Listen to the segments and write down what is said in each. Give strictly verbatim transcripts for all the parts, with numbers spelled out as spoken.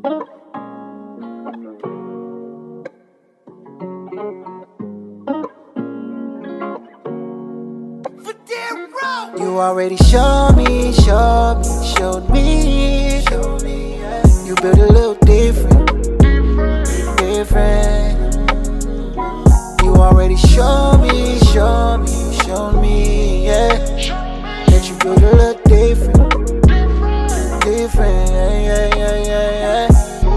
Fedarro. You already showed me, showed me, showed me, showed me, yeah. You built a little different, different. You already showed me, showed me, showed me, yeah. That you built a little different, different, yeah, yeah, yeah, yeah, yeah.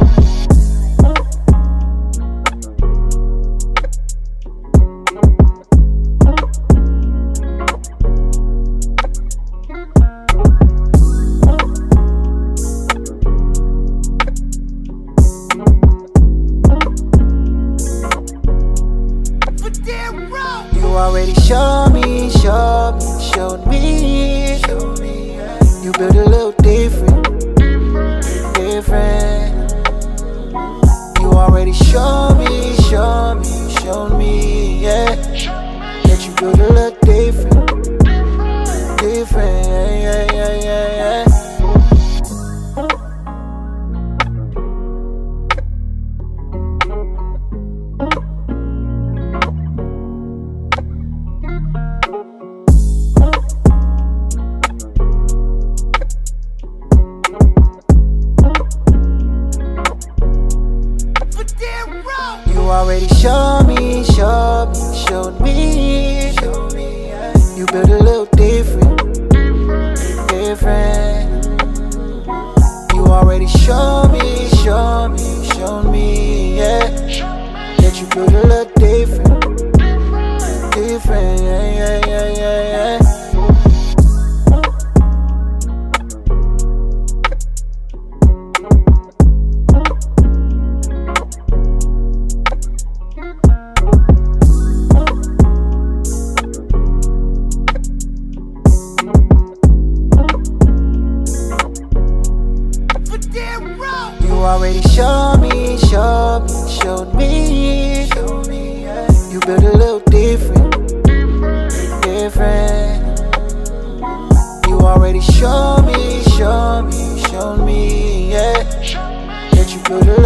You already showed me, showed me, showed me, showed me, yeah. You built a little different, different. You already showed me, showed me, showed me, yeah. That you built a little different, different, yeah, yeah, yeah, yeah, yeah. You already showed me, showed me, showed me, showed me, yeah. You built a little different, different. You already showed me, showed me, showed me, yeah. That you built a little different, different, yeah, yeah, yeah, yeah, yeah. You already showed me, showed me, showed me, showed me, yeah. You built a little different, different. You already showed me, showed me, showed me, yeah. That you built a